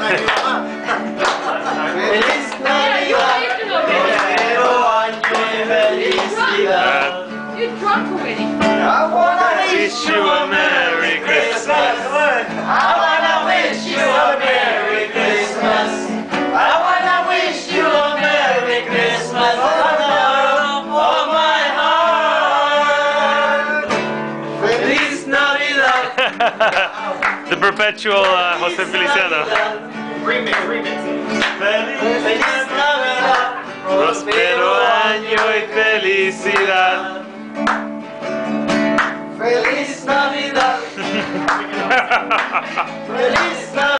Feliz Navidad, prospero año y felicidad. You're drunk already. I wanna wish you a Merry Christmas. I wanna wish you a Merry Christmas. I wanna wish you a Merry Christmas from the bottom of my heart. Feliz Navidad. The perpetual Jose Feliciano. Remix. Feliz Navidad, Prospero año y felicidad. Feliz Navidad. Feliz Navidad.